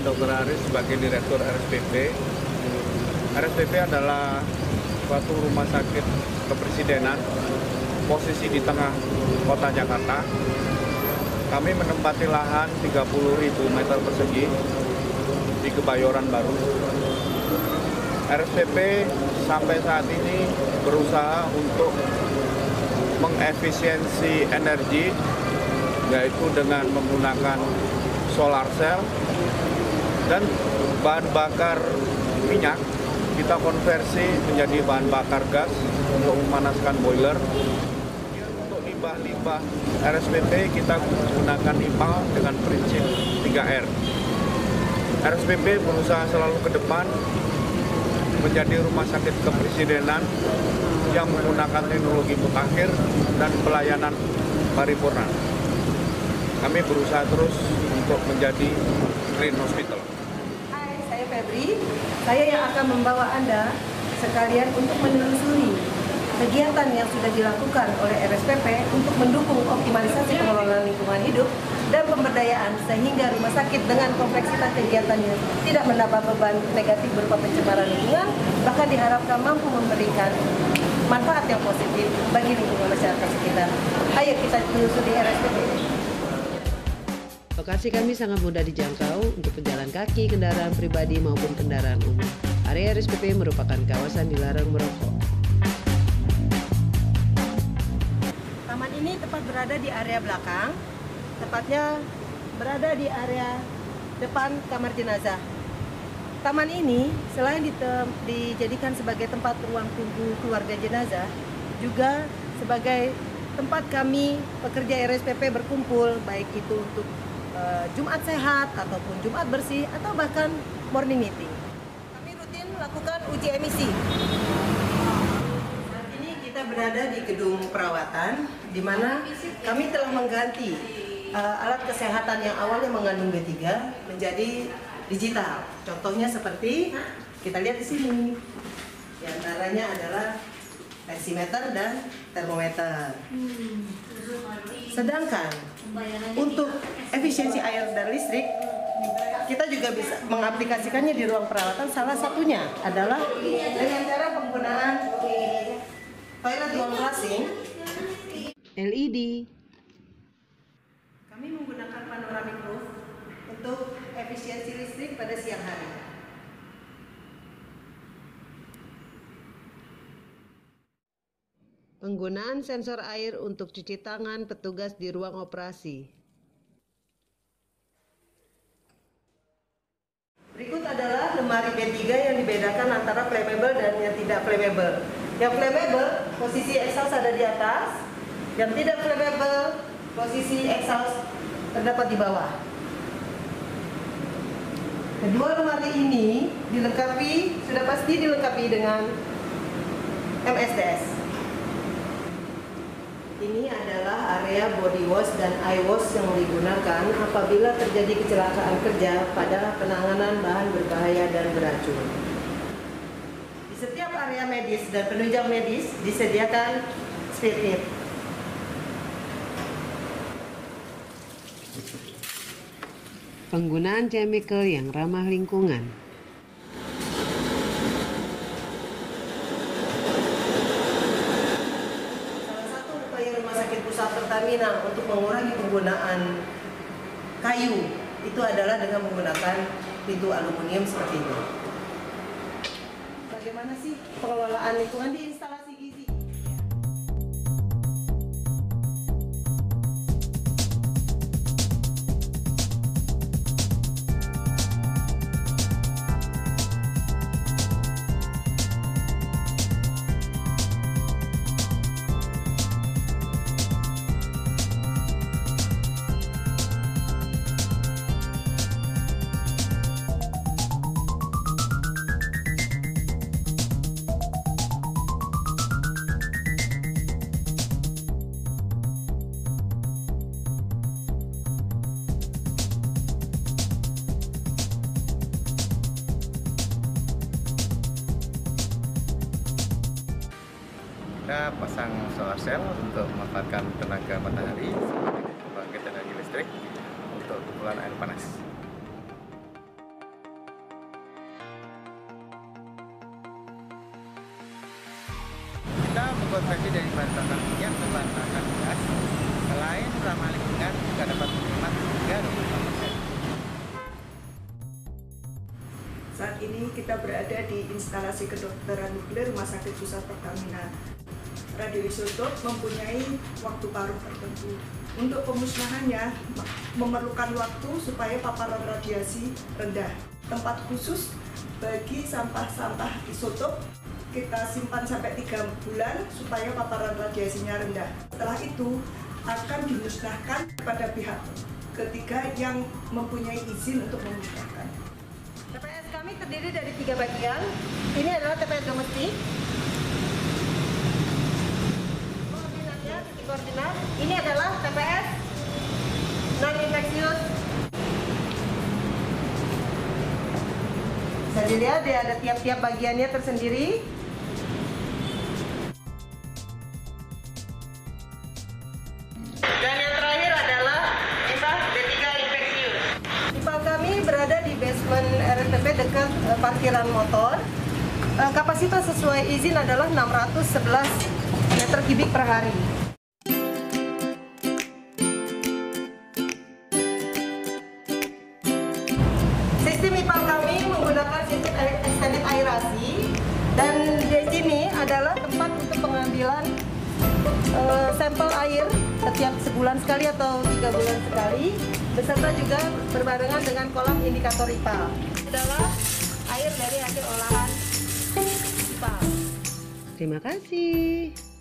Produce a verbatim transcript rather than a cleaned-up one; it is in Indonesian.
dokter Aris sebagai Direktur R S P P. R S P P adalah suatu rumah sakit kepresidenan, posisi di tengah kota Jakarta. Kami menempati lahan tiga puluh ribu meter persegi di Kebayoran Baru. R S P P sampai saat ini berusaha untuk mengefisiensi energi, yaitu dengan menggunakan solar cell dan bahan bakar minyak kita konversi menjadi bahan bakar gas untuk memanaskan boiler. Untuk limbah-limbah R S P P kita gunakan I P A L dengan prinsip tiga R. R S P P berusaha selalu ke depan menjadi rumah sakit kepresidenan yang menggunakan teknologi mutakhir dan pelayanan paripurna. Kami berusaha terus untuk menjadi green hospital. Hai, saya Febri. Saya yang akan membawa Anda sekalian untuk menelusuri kegiatan yang sudah dilakukan oleh R S P P untuk mendukung optimalisasi pengelolaan lingkungan hidup dan pemberdayaan sehingga rumah sakit dengan kompleksitas kegiatannya tidak mendapat beban negatif berupa pencemaran lingkungan, bahkan diharapkan mampu memberikan manfaat yang positif bagi lingkungan masyarakat sekitar. Ayo kita telusuri R S P P. Lokasi kami sangat mudah dijangkau untuk pejalan kaki, kendaraan pribadi maupun kendaraan umum. Area R S P P merupakan kawasan dilarang merokok. Taman ini tepat berada di area belakang, tepatnya berada di area depan kamar jenazah. Taman ini selain dijadikan sebagai tempat ruang tunggu keluarga jenazah, juga sebagai tempat kami pekerja R S P P berkumpul, baik itu untuk uh, Jumat sehat ataupun Jumat bersih atau bahkan morning meeting. Kami rutin melakukan uji emisi. Saat ini kita berada di gedung perawatan, di mana kami telah mengganti uh, alat kesehatan yang awalnya mengandung B tiga menjadi digital. Contohnya seperti kita lihat di sini. Di antaranya adalah tensimeter dan termometer. Sedangkan untuk efisiensi air dan listrik, kita juga bisa mengaplikasikannya di ruang perawatan. Salah satunya adalah dengan cara penggunaan toilet ruang flushing L E D. Kami menggunakan panoramic roof untuk efisiensi listrik pada siang hari. Penggunaan sensor air untuk cuci tangan petugas di ruang operasi. Berikut adalah lemari B tiga yang dibedakan antara flammable dan yang tidak flammable. Yang flammable, posisi exhaust ada di atas. Yang tidak flammable, posisi exhaust terdapat di bawah. Kedua lemari ini dilengkapi, sudah pasti dilengkapi dengan M S D S. Ini adalah area body wash dan eye wash yang digunakan apabila terjadi kecelakaan kerja pada penanganan bahan berbahaya dan beracun. Di setiap area medis dan penunjang medis disediakan spirit. Penggunaan chemical yang ramah lingkungan. Salah satu upaya Rumah Sakit Pusat Pertamina untuk mengurangi penggunaan kayu itu adalah dengan menggunakan pintu aluminium seperti itu. Bagaimana sih pengelolaan lingkungan di instalasi gizi? Kita pasang solar cell untuk memanfaatkan tenaga matahari sebagai pembangkit energi listrik untuk kumpulan air panas. dari bahan bakar minyak ke bahan bakar gas, selain ramah lingkungan juga dapat menghemat hingga dua puluh lima persen. Saat ini kita berada di instalasi kedokteran nuklir Rumah Sakit Pusat Pertamina. Radioisotop mempunyai waktu paruh tertentu. Untuk pemusnahannya memerlukan waktu supaya paparan radiasi rendah. Tempat khusus bagi sampah-sampah isotop kita simpan sampai tiga bulan supaya paparan radiasinya rendah. Setelah itu akan dimusnahkan kepada pihak ketiga yang mempunyai izin untuk memusnahkan. T P S kami terdiri dari tiga bagian. Ini adalah T P S domestik. Koordinatnya, titik koordinat. Ini adalah T P S non infeksius. Bisa dilihat dia ada tiap-tiap bagiannya tersendiri. Dan yang terakhir adalah ipal D tiga infeksius. Ipal kami berada di basement R S P P dekat uh, parkiran motor. Uh, kapasitas sesuai izin adalah enam ratus sebelas meter kubik per hari. Sistem ipal kami menggunakan sistem extended aerasi dan di sini adalah tempat untuk pengambilan uh, sampel air setiap sebulan sekali atau tiga bulan sekali, beserta juga berbarengan dengan kolam indikator ipal. Adalah air dari hasil olahan ipal. Terima kasih.